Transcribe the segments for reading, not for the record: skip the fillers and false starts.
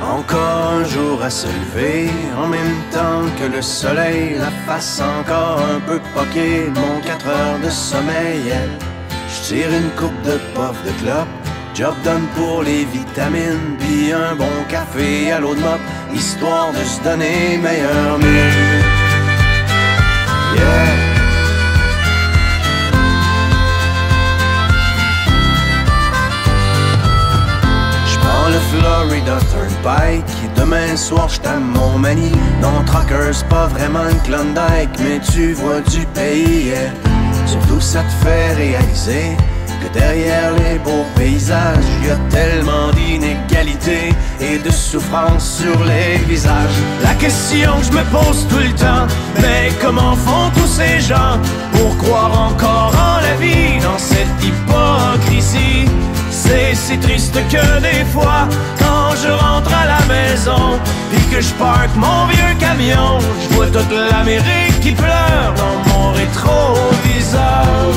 Encore un jour à se lever, en même temps que le soleil, la face encore un peu poquée, mon 4 heures de sommeil. Je tire une coupe de puff de clope, job done pour les vitamines, puis un bon café à l'eau de mop, histoire de se donner meilleur mine. Yeah. Le Florida Turnpike, demain soir j't'aime mon manie. Non, trucker, c'est pas vraiment une Klondike, mais tu vois du pays, yeah. Surtout ça te fait réaliser que derrière les beaux paysages, y a tellement d'inégalités et de souffrance sur les visages. La question que je me pose tout le temps, mais comment font tous ces gens pour croire encore en la vie dans cette hypocrisie? C'est si triste que des fois, quand je rentre à la maison, puis que je parque mon vieux camion, je vois toute l'Amérique qui pleure dans mon rétroviseur.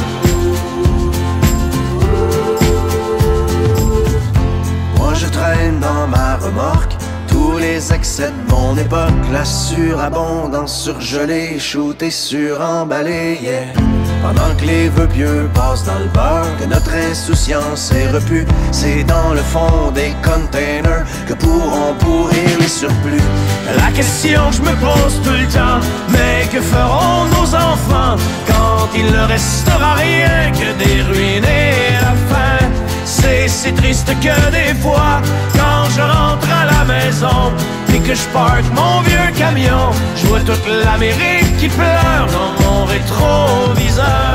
Moi je traîne dans ma remorque tous les excès de mon époque, la surabondance surgelée, shootée, suremballée, yeah. Pendant que les vœux pieux passent dans le beurre, que notre insouciance est repue, c'est dans le fond des containers que pourront pourrir les surplus. La question que je me pose tout le temps, mais que feront nos enfants quand il ne restera rien que des ruines et la faim? C'est si triste que des fois, quand je rentre à la maison et que je parque mon vieux camion, je vois toute l'Amérique qui pleure dans mon rétroviseur.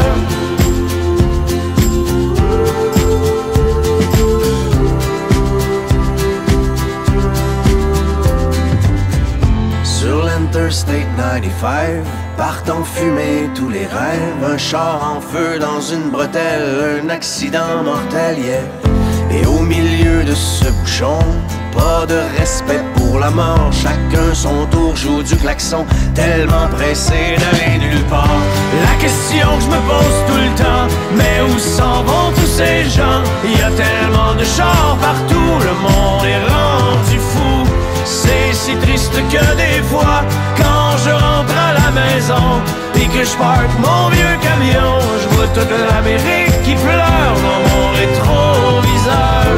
Sur l'Interstate 95, partent en fumée tous les rêves, un char en feu dans une bretelle, un accident mortel, yeah. Et au milieu de ce bouchon, pas de respect pour la mort, chacun son tour joue du klaxon, tellement pressé d'aller nulle part. La question que je me pose tout le temps, mais où s'en vont tous ces gens? Il y a tellement de chars partout, le monde est rendu fou. C'est si triste que des fois, quand je rentre à la maison et que je parque mon vieux camion, je vois toute l'Amérique qui pleure dans mon rétroviseur.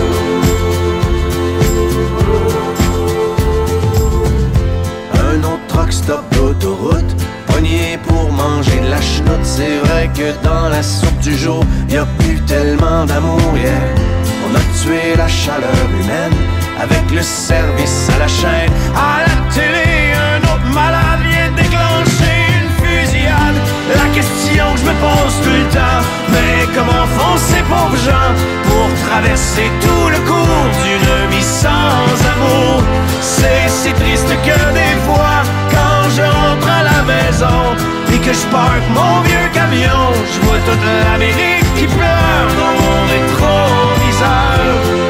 Un autre truck stop d'autoroute, pogné pour manger de la chenoute. C'est vrai que dans la soupe du jour, y a plus tellement d'amour, yeah. On a tué la chaleur humaine avec le service à la chaîne. À la télé, un autre malade vient déclencher une fusillade. La question que je me pose tout le temps, mais comment font ces pauvres gens pour traverser tout le cours d'une vie sans amour? C'est si triste que des fois, quand je rentre à la maison et que je parque mon vieux camion, je vois toute l'Amérique qui pleure dans mon rétroviseur.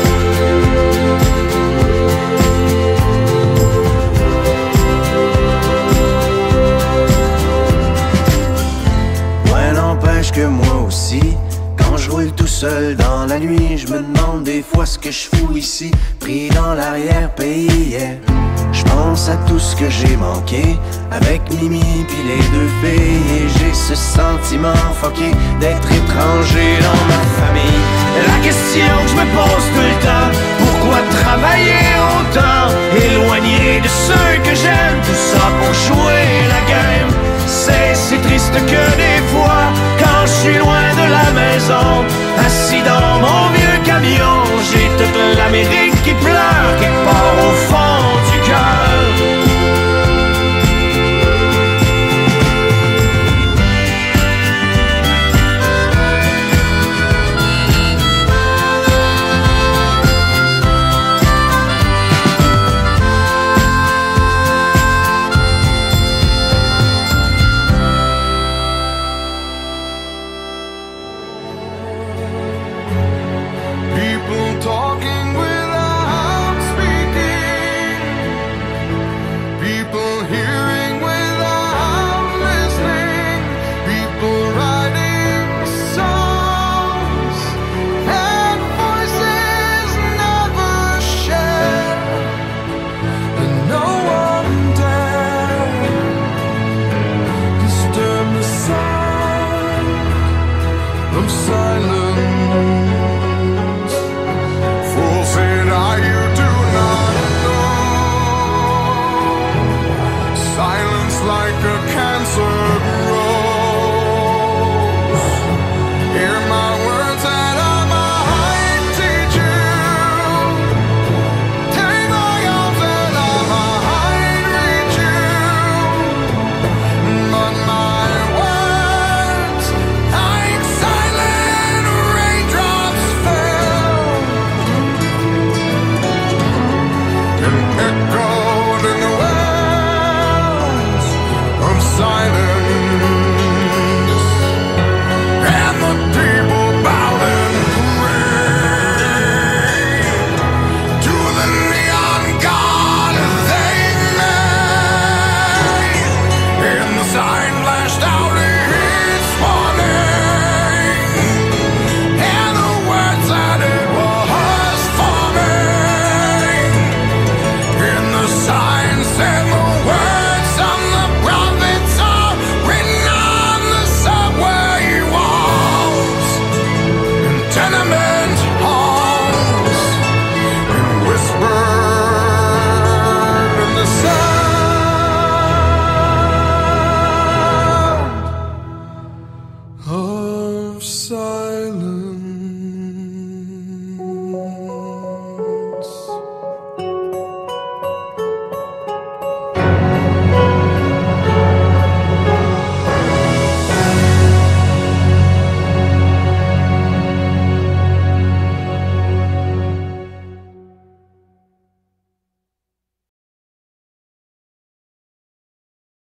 Que moi aussi, quand je roule tout seul dans la nuit, je me demande des fois ce que je fous ici, pris dans l'arrière-pays, yeah. Je pense à tout ce que j'ai manqué avec Mimi puis les deux filles, et j'ai ce sentiment fucké d'être étranger dans ma famille. La question que je me pose tout le temps, pourquoi travailler autant, éloigné de ceux que j'aime, tout ça pour jouer la game? C'est si triste que des fois, quand je suis loin de la maison, assis dans mon vieux camion, j'ai toute l'Amérique qui pleure quelque part au fond du cœur. Talking without Demain.